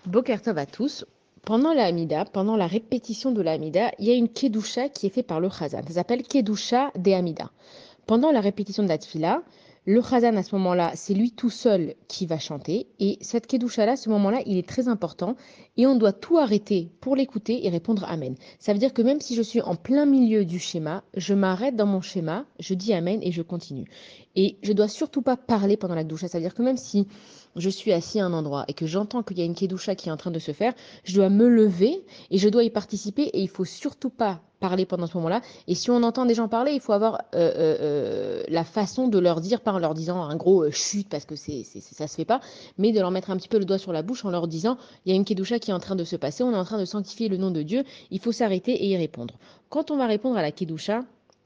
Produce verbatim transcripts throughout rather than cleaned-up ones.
Boker Tov à tous. Pendant la Hamida, pendant la répétition de la Hamida, il y a une Kedusha qui est faite par le Chazan. Ça s'appelle Kedusha de Hamida. Pendant la répétition de la Tfila, le Chazan à ce moment-là, c'est lui tout seul qui va chanter. Et cette Kedusha-là, ce moment-là, il est très important. Et on doit tout arrêter pour l'écouter et répondre Amen. Ça veut dire que même si je suis en plein milieu du schéma, je m'arrête dans mon schéma, je dis Amen et je continue. Et je dois surtout pas parler pendant la Kedusha. Ça veut dire que même si je suis assis à un endroit et que j'entends qu'il y a une Kedusha qui est en train de se faire, je dois me lever et je dois y participer et il faut surtout pas parler pendant ce moment-là. Et si on entend des gens parler, il faut avoir euh, euh, euh, la façon de leur dire, pas en leur disant un gros euh, chut parce que c'est, c'est, ça se fait pas, mais de leur mettre un petit peu le doigt sur la bouche en leur disant il y a une Kedusha qui est en train de se passer, on est en train de sanctifier le nom de Dieu, il faut s'arrêter et y répondre. Quand on va répondre à la Kedusha,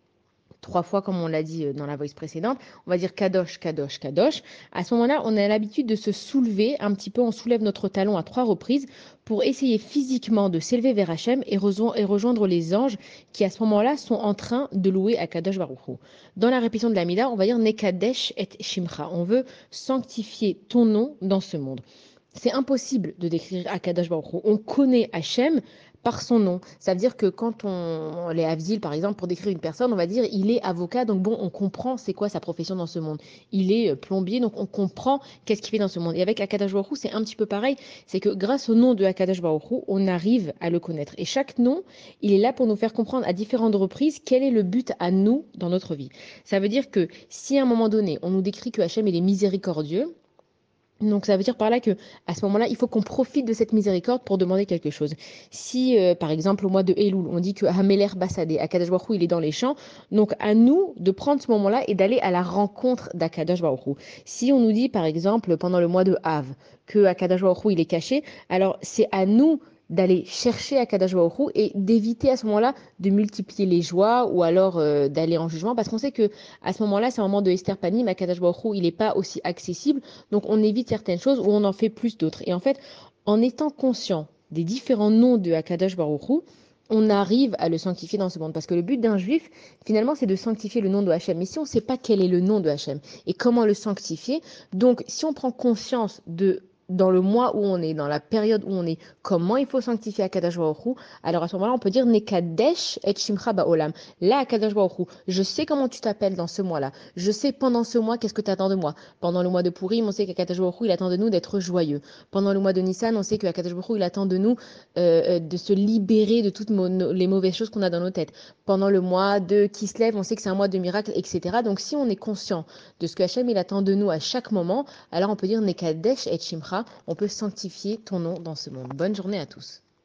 trois fois comme on l'a dit dans la voice précédente, on va dire Kadosh, Kadosh, Kadosh. À ce moment-là, on a l'habitude de se soulever un petit peu, on soulève notre talon à trois reprises pour essayer physiquement de s'élever vers Hachem et, et rejoindre les anges qui à ce moment-là sont en train de louer à Kadosh Baruch Hu. Dans la répétition de la Mida, on va dire Nekadesh et Shimcha. On veut sanctifier ton nom dans ce monde. C'est impossible de décrire Akadosh Baruch Hu. On connaît Hachem par son nom. Ça veut dire que quand on, les Havdil, par exemple, pour décrire une personne, on va dire il est avocat, donc bon, on comprend c'est quoi sa profession dans ce monde. Il est plombier, donc on comprend qu'est-ce qu'il fait dans ce monde. Et avec Akadosh Baruch Hu, c'est un petit peu pareil. C'est que grâce au nom de Akadosh Baruch Hu, on arrive à le connaître. Et chaque nom, il est là pour nous faire comprendre à différentes reprises quel est le but à nous dans notre vie. Ça veut dire que si à un moment donné, on nous décrit que Hachem il est miséricordieux, donc ça veut dire par là que à ce moment-là, il faut qu'on profite de cette miséricorde pour demander quelque chose. Si euh, par exemple au mois de Elul, on dit que Hameler Basadé, Akadosh Baruch Hu, il est dans les champs, donc à nous de prendre ce moment-là et d'aller à la rencontre d'Akadosh Baruch Hu. Si on nous dit par exemple pendant le mois de Av que Akadosh Baruch Hu, il est caché, alors c'est à nous d'aller chercher Akadosh Baruch Hu et d'éviter à ce moment-là de multiplier les joies ou alors euh, d'aller en jugement parce qu'on sait que à ce moment-là, c'est un moment de Esther Panim, Akadosh Baruch Hu, il n'est pas aussi accessible. Donc on évite certaines choses ou on en fait plus d'autres. Et en fait, en étant conscient des différents noms de Akadosh Baruch Hu, on arrive à le sanctifier dans ce monde. Parce que le but d'un juif, finalement, c'est de sanctifier le nom de Hachem. Mais si on ne sait pas quel est le nom de Hachem et comment le sanctifier, donc si on prend conscience de dans le mois où on est, dans la période où on est, comment il faut sanctifier Akadosh Baruch Hu, alors à ce moment-là, on peut dire Nekadesh et Shimcha Ba'olam. Là, Akadosh Baruch Hu, je sais comment tu t'appelles dans ce mois-là. Je sais pendant ce mois qu'est-ce que tu attends de moi. Pendant le mois de Purim, on sait qu'Akadosh Baruch Hu, il attend de nous d'être joyeux. Pendant le mois de Nissan, on sait qu'Akadosh Baruch Hu, il attend de nous euh, de se libérer de toutes les mauvaises choses qu'on a dans nos têtes. Pendant le mois de Kislev, on sait que c'est un mois de miracle, et cetera. Donc si on est conscient de ce que Hachem il attend de nous à chaque moment, alors on peut dire Nekadesh et Shimcha, on peut sanctifier ton nom dans ce monde. Bonne journée à tous.